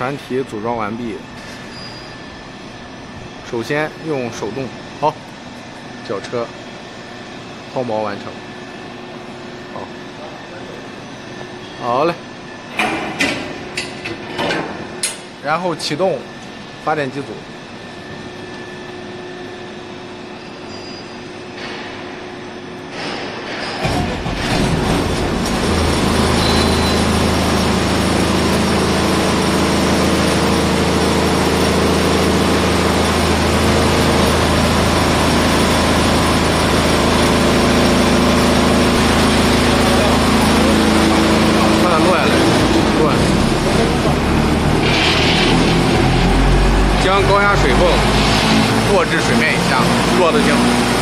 船体组装完毕。首先用手动，好，绞车抛锚完成。好嘞。然后启动发电机组。 将高压水泵落至水面以下，弱的尽。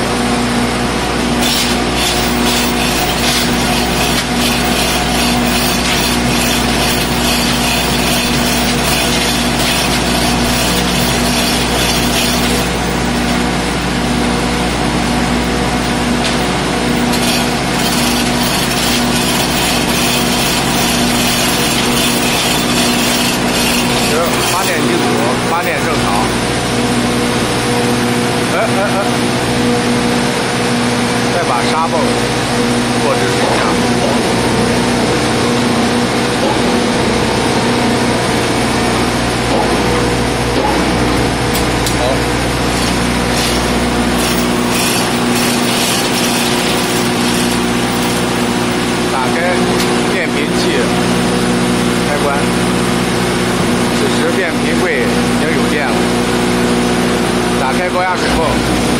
发电机组发电正常。再把沙泵落至水下。好。打开变频器开关。 此时变频柜已经有电了，打开高压水泵，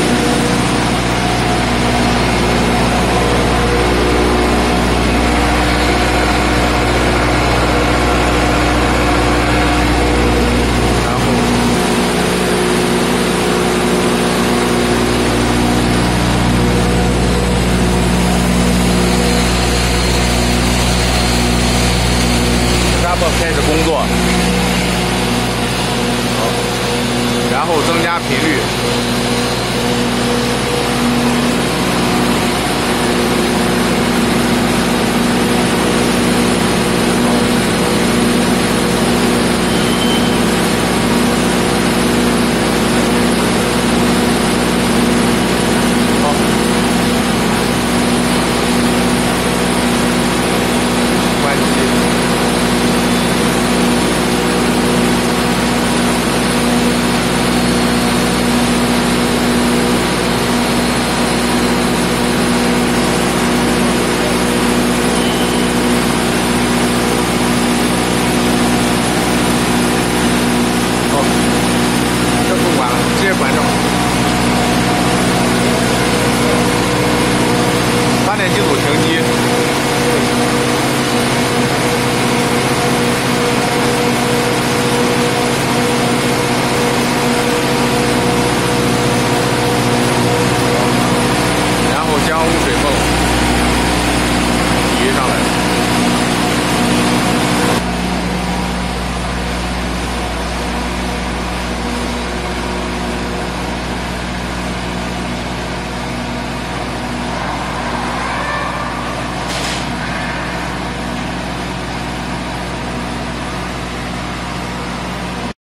然后沙泵开始工作。 然后增加频率，好，关机。 发电机组停机。然后将污水